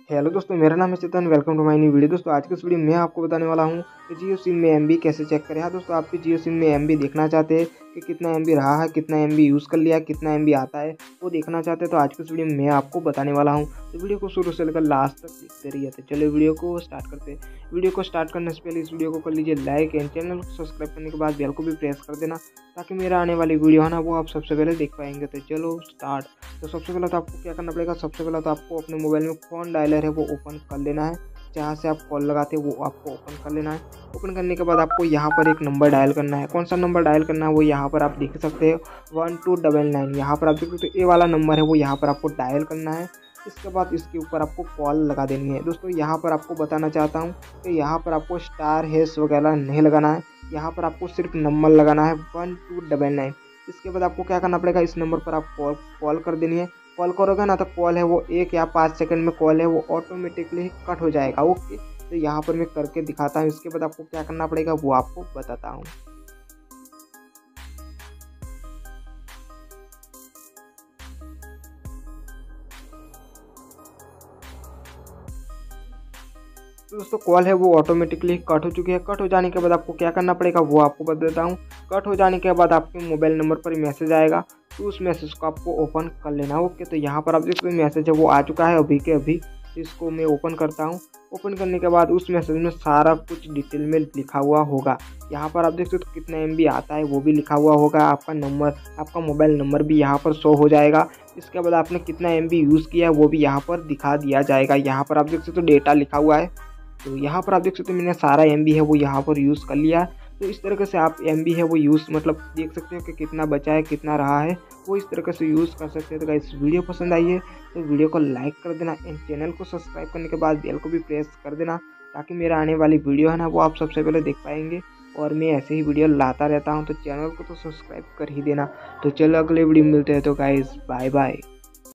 Hello दोस्तों, मेरा नाम है Chetan. Welcome to my new video. दोस्तों आज के इस वीडियो में मैं आपको बताने वाला हूं कि जियो सिम में एमबी कैसे चेक करें। हाँ दोस्तों, आप भी जियो सिम में एमबी देखना चाहते हैं कि कितना एमबी रहा है, कितना एमबी यूज़ कर लिया, कितना एमबी आता है, वो देखना चाहते हैं तो आज के इस वीडियो में मैं आपको बताने वाला हूँ। तो वीडियो को शुरू से लेकर लास्ट तक देखते रहिए। तो चलिए वीडियो को स्टार्ट करते हैं। वीडियो को स्टार्ट करने से पहले इस वीडियो को कर लीजिए लाइक एंड चैनल को सब्सक्राइब करने के बाद बेल को भी प्रेस कर देना, ताकि मेरा आने वाली वीडियो है ना वो आप सबसे पहले देख पाएंगे। तो चलो स्टार्ट। तो सबसे पहले तो आपको क्या करना पड़ेगा, सबसे पहले तो आपको अपने मोबाइल में फ़ोन डायलर है वो ओपन कर लेना है। जहाँ से आप कॉल लगाते हैं वो आपको ओपन कर लेना है। ओपन करने के बाद आपको यहाँ पर एक नंबर डायल करना है। कौन सा नंबर डायल करना है वो यहाँ पर आप देख सकते हैं 1299। यहाँ पर आप देख सकते हो ये वाला नंबर है वो यहाँ पर आपको डायल करना है। इसके बाद इसके ऊपर आपको कॉल लगा देनी है। दोस्तों यहाँ पर आपको बताना चाहता हूँ कि यहाँ पर आपको स्टार हैश वगैरह नहीं लगाना है। यहाँ पर आपको सिर्फ नंबर लगाना है 1299। इसके बाद आपको क्या करना पड़ेगा, इस नंबर पर आप कॉल कर देनी है। कॉल करोगे ना तो कॉल है वो 1 या 5 सेकंड में कॉल है वो ऑटोमेटिकली कट हो जाएगा। ओके, तो यहाँ पर मैं करके दिखाता हूँ। इसके बाद आपको क्या करना पड़ेगा वो आपको बताता हूँ। तो दोस्तों कॉल है वो ऑटोमेटिकली कट हो चुकी है। कट हो जाने के बाद आपको क्या करना पड़ेगा वो आपको बता देता हूँ। कट हो जाने के बाद आपके मोबाइल नंबर पर मैसेज आएगा, तो उस मैसेज को आपको ओपन कर लेना। ओके, तो यहाँ पर आप देख सकते हैं मैसेज है वो आ चुका है अभी के अभी। इसको मैं ओपन करता हूँ। ओपन करने के बाद उस मैसेज में सारा कुछ डिटेल में लिखा हुआ होगा। यहाँ पर आप देख सकते हो कितना एमबी आता है वो भी लिखा हुआ होगा। आपका नंबर, आपका मोबाइल नंबर भी यहाँ पर शो हो जाएगा। इसके बाद आपने कितना एमबी यूज़ किया है वो भी यहाँ पर दिखा दिया जाएगा। यहाँ पर आप देख सकते हो डेटा लिखा हुआ है। तो यहाँ पर आप देख सकते हो मैंने सारा एमबी है वो यहाँ पर यूज़ कर लिया है। तो इस तरीके से आप एमबी है वो यूज़ मतलब देख सकते हो कि कितना बचा है, कितना रहा है, वो इस तरीके से यूज़ कर सकते हैं। तो गाइस वीडियो पसंद आई है तो वीडियो को लाइक कर देना एंड चैनल को सब्सक्राइब करने के बाद बेल को भी प्रेस कर देना, ताकि मेरा आने वाली वीडियो है ना वो आप सबसे पहले देख पाएंगे। और मैं ऐसे ही वीडियो लाता रहता हूँ, तो चैनल को तो सब्सक्राइब कर ही देना। तो चलो अगले वीडियो में मिलते हैं। तो गाइस बाय बाय।